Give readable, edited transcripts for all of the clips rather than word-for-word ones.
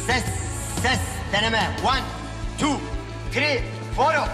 Ses, ses, deneme. 1, 2, 3, 4.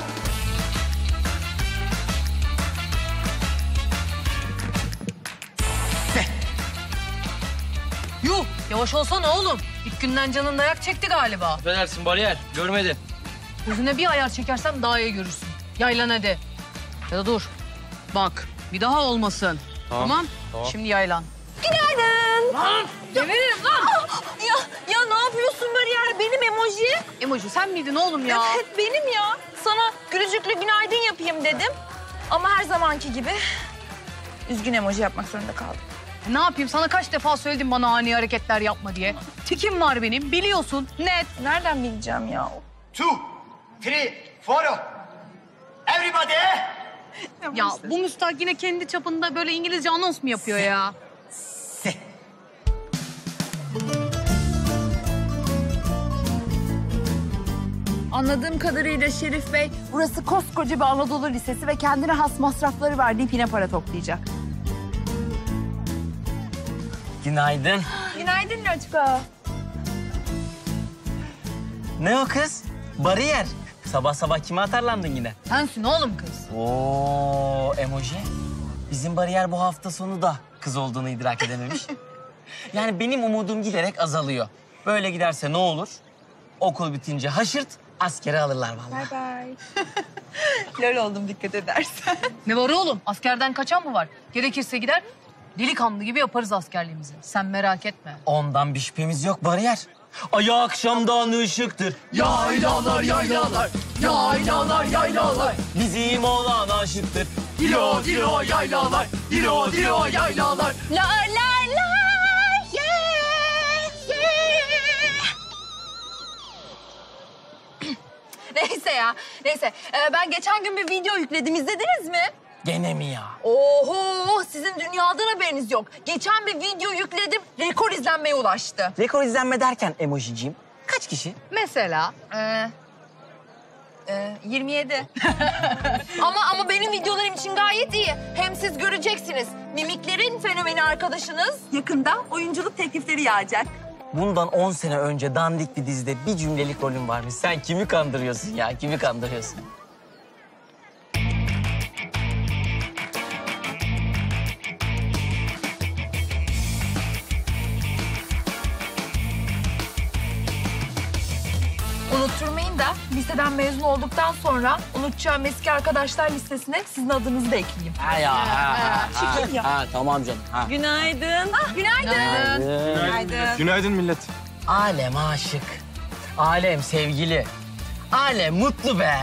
Yuh, yavaş olsana oğlum. İlk günden canın dayak çekti galiba. Affedersin bariyer, görmedi. Gözüne bir ayar çekersem daha iyi görürsün. Yaylan hadi. Ya da dur. Bak, bir daha olmasın. Tamam. Şimdi yaylan. Günaydın. Lan! Deviririm lan! Ya ne yapıyorsun bariyer? Benim emoji. Emoji sen miydin oğlum ya? Evet benim ya. Sana gülücüklü günaydın yapayım dedim. Ama her zamanki gibi üzgün emoji yapmak zorunda kaldım. Ne yapayım? Sana kaç defa söyledim bana ani hareketler yapma diye. Tikim var benim, biliyorsun. Net. Nereden bileceğim ya? 2, 3, 4. Everybody. Ya bu müstahak yine kendi çapında böyle İngilizce anons mu yapıyor ya? Anladığım kadarıyla Şerif Bey, burası koskoca bir Anadolu Lisesi ve kendine has masrafları var deyip yine para toplayacak. Günaydın. Günaydın Loçko. Ne o kız? Bariyer. Sabah sabah kime atarlandın yine? Sensin oğlum kız. Oo, emoji. Bizim bariyer bu hafta sonu da kız olduğunu idrak edememiş. Yani benim umudum giderek azalıyor. Böyle giderse ne olur? Okul bitince haşırt, askere alırlar vallahi. Bye bye. Lol oldum dikkat edersen. Ne var oğlum? Askerden kaçan mı var? Gerekirse gider, delikanlı gibi yaparız askerliğimizi. Sen merak etme. Ondan bir şüphemiz yok bariyer. Ay akşamdan ışıktır. Yaylalar, yaylalar, yaylalar, yaylalar. Bizim oğlan aşıktır. Dilo, dilo, yaylalar, dilo, dilo, yaylalar. La la la yeah yeah. Neyse ya, neyse. Ben geçen gün bir video yükledim, izlediniz mi? Gene mi ya? Oho, sizin dünyadan haberiniz yok. Geçen bir video yükledim, rekor izlenmeye ulaştı. Rekor izlenme derken emojiciğim, kaç kişi? Mesela? 27. ama benim videolarım için gayet iyi. Hem siz göreceksiniz. Mimiklerin fenomeni arkadaşınız. Yakında oyunculuk teklifleri yağacak. Bundan 10 sene önce dandik bir dizide bir cümlelik rolün varmış. Sen kimi kandırıyorsun ya, kimi kandırıyorsun? Unutturmayın da liseden mezun olduktan sonra unutacağım eski arkadaşlar listesine sizin adınızı da ekleyeyim. Şekil ya. Tamam canım. Ha. Günaydın. Günaydın. Günaydın millet. Alem aşık, alem sevgili, alem mutlu be.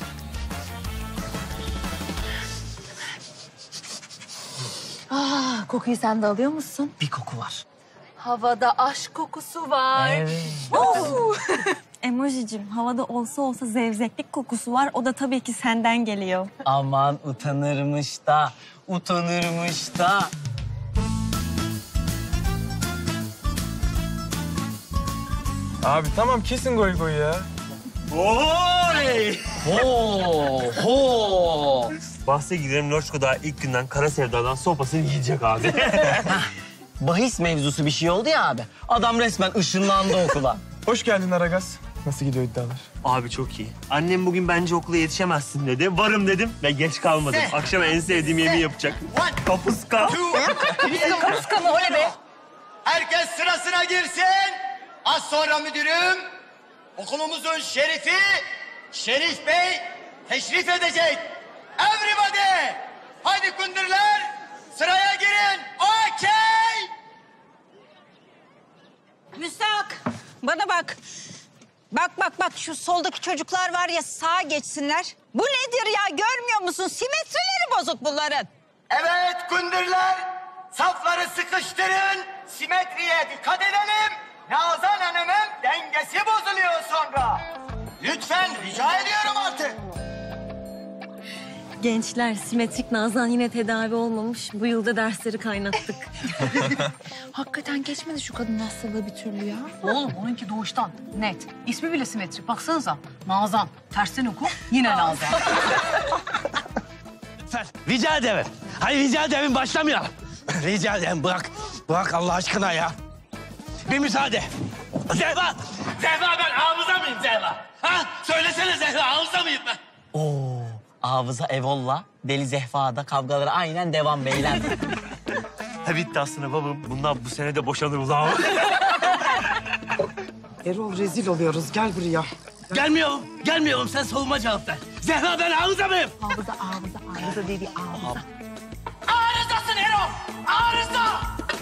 Kokuyu sen de alıyor musun? Bir koku var. Havada aşk kokusu var. Evet. Emojicim, havada olsa zevzeklik kokusu var. O da tabii ki senden geliyor. Aman utanırmış da, utanırmış da. Abi tamam kesin goy goy ya. Oley! Ho! Bahse gidelim Loçko daha ilk günden kara sevdadan sopasını yiyecek abi. Bahis mevzusu bir şey oldu ya abi. Adam resmen ışınlandı okula. Hoş geldin Aragaz. Nasıl gidiyor iddialar? Abi çok iyi. Annem bugün bence okula yetişemezsin dedi. Varım dedim ve geç kalmadım. Akşam en sevdiğim yemeği yapacak. Kapuska. Kapuska mı? O ne be? Herkes sırasına girsin. Az sonra müdürüm okulumuzun şerifi Şerif Bey teşrif edecek. Everybody! Hadi kundurlar sıraya girin. Okey! Müstak, bana bak. Bak şu soldaki çocuklar var ya sağa geçsinler. Bu nedir ya görmüyor musun? Simetrileri bozuk bunların. Evet kundurlar safları sıkıştırın. Simetriye dikkat edelim. Nazan Hanım'ın dengesi bozuluyor sonra. Lütfen rica ediyorum artık. Gençler, simetrik Nazan yine tedavi olmamış. Bu yılda dersleri kaynattık. Hakikaten geçmedi şu kadın hastalığı bir türlü ya. Oğlum onunki doğuştan net. İsmi bile simetrik. Baksanıza. Nazan. Tersten oku yine Nazan. Rica ederim. Hayır rica ederim başlamayalım. Rica ederim bırak. Bırak Allah aşkına ya. Bir müsaade. Zehra! Zehra ben hafıza mıyım Zehra? Ha? Söylesene Zehra hafıza mıyım ben? Oo, Hafıza Evol'la Deli Zehva'da kavgaları aynen devam beyler. Ha bitti aslında babam. Bunlar bu sene de boşanır ulan. Erol rezil oluyoruz. Gel buraya. Gelmiyorum. Sen soruma cevap ver. Zehra ben hafıza mıyım? Arıza dedi arıza. Arızasın Erol! Arıza!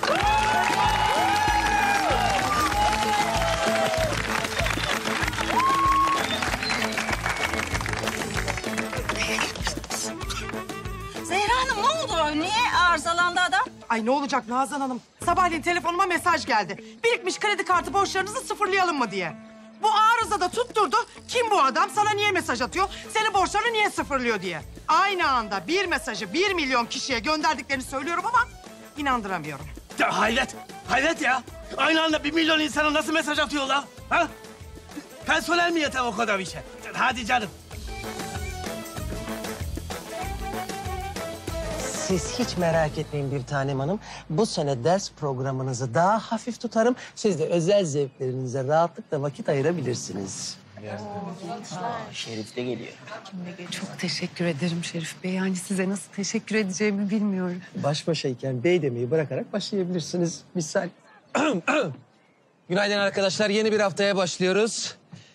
Zehra Hanım ne oldu? Niye arızalandı adam? Ay ne olacak Nazan Hanım? Sabahleyin telefonuma mesaj geldi. Birikmiş kredi kartı borçlarınızı sıfırlayalım mı diye. Bu arıza da tutturdu. Kim bu adam? Sana niye mesaj atıyor? Senin borçlarını niye sıfırlıyor diye. Aynı anda bir mesajı 1 milyon kişiye gönderdiklerini söylüyorum ama inandıramıyorum. Ya hayret ya. Aynı anda 1 milyon insana nasıl mesaj atıyorlar? Ha? Personel mi yeter o kadar bir şey? Hadi canım. Siz hiç merak etmeyin bir tanem hanım. Bu sene ders programınızı daha hafif tutarım. Siz de özel zevklerinize rahatlıkla vakit ayırabilirsiniz. Şerif de geliyor. Çok teşekkür ederim Şerif Bey. Yani size nasıl teşekkür edeceğimi bilmiyorum. Baş başayken bey demeyi bırakarak başlayabilirsiniz. Misal. Günaydın arkadaşlar. Yeni bir haftaya başlıyoruz.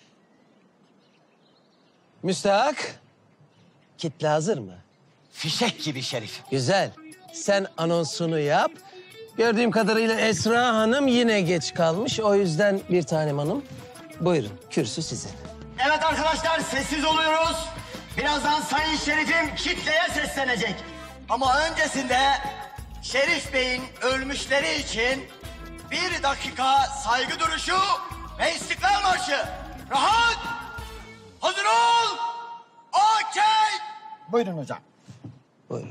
Müstahak. Kitle hazır mı? Fişek gibi Şerif. Güzel. Sen anonsunu yap. Gördüğüm kadarıyla Esra Hanım yine geç kalmış. O yüzden bir tanem hanım. Buyurun, kürsü sizin. Evet arkadaşlar sessiz oluyoruz. Birazdan Sayın Şerif'im kitleye seslenecek. Ama öncesinde Şerif Bey'in ölmüşleri için 1 dakika saygı duruşu ve İstiklal Marşı. Rahat! Hazır ol! Okey! Buyurun hocam. Buyurun.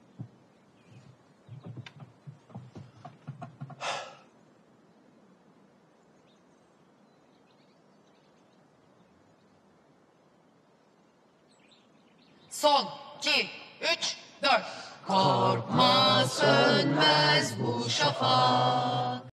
Son, 2, 3, 4. Korkma sönmez bu şafak.